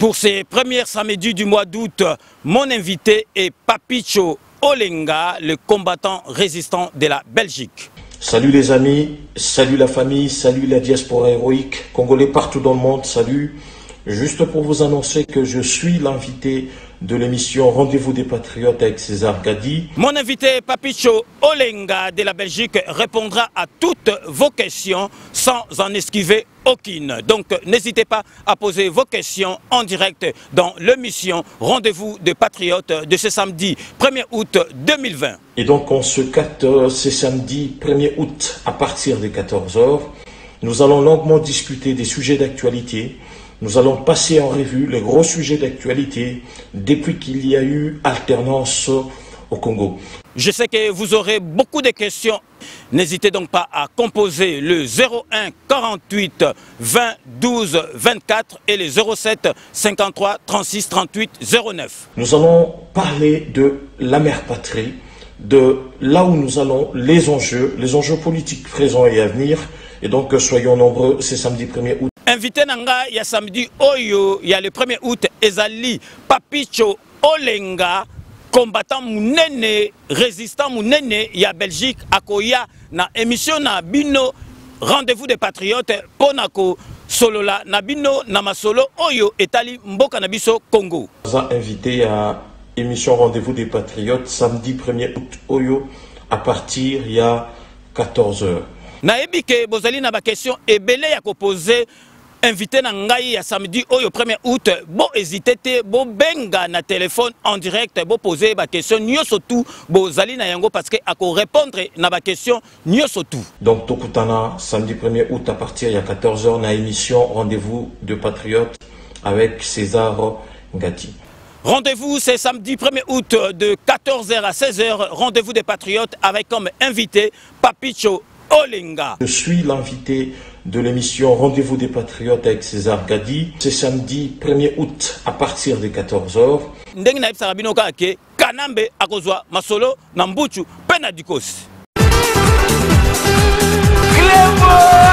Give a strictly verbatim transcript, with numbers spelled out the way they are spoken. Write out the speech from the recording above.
Pour ces premiers samedis du mois d'août, mon invité est Papicho Olenga, le combattant résistant de la Belgique. Salut les amis, salut la famille, salut la diaspora héroïque, congolais partout dans le monde, salut. Juste pour vous annoncer que je suis l'invité de l'émission Rendez-vous des Patriotes avec César Gadi. Mon invité Papicho Olenga de la Belgique répondra à toutes vos questions sans en esquiver aucune. Donc n'hésitez pas à poser vos questions en direct dans l'émission Rendez-vous des Patriotes de ce samedi premier août deux mille vingt. Et donc on se capte ce samedi premier août à partir de quatorze heures. Nous allons longuement discuter des sujets d'actualité. Nous allons passer en revue les gros sujets d'actualité depuis qu'il y a eu alternance au Congo. Je sais que vous aurez beaucoup de questions. N'hésitez donc pas à composer le zéro un quarante-huit vingt douze vingt-quatre et le zéro sept cinquante-trois trente-six trente-huit zéro neuf. Nous allons parler de la mère patrie, de là où nous allons, les enjeux, les enjeux politiques présents et à venir. Et donc soyons nombreux, c'est samedi premier août. Invité Nanga, il y a samedi Oyo, il y a le premier août, Ezali Papicho Olenga, combattant Mounene, résistant Mounene, il y a Belgique, Akoya, na émission na Bino, Rendez-vous des Patriotes, Ponako, Solola, na Bino, Namasolo, Oyo, Etali, Mboka Nabiso, Congo. Nous avons invité à émission Rendez-vous des Patriotes, samedi premier août, Oyo, à partir il y a quatorze heures. Naebi ke bozali na ba question ebele ya ko poser invité na ngai ya samedi oyo premier août bo hésiter te bo benga na téléphone en direct bo poser ba question nyoso tout bozali na yango parce que ako répondre na ba question nyoso tout. Donc tokutana samedi premier août à partir il y a quatorze heures na émission Rendez-vous de Patriotes avec César Gadi. Rendez-vous c'est samedi premier août de quatorze heures à seize heures, Rendez-vous des Patriotes avec comme invité Papicho Olenga. Je suis l'invité de l'émission Rendez-vous des Patriotes avec César Gadi. C'est samedi premier août à partir de quatorze heures. Ndenge na ebisaka bino kaka ke Kanambe akozwa masolo na mbuchu pe na dikosi. Clément